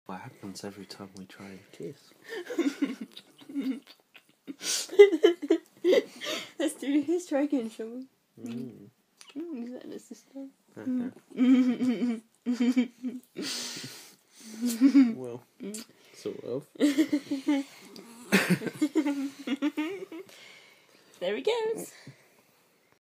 What happens every time we try and kiss? Let's do this. Try again, shall we? Is that the system? Well, sort of. There he goes.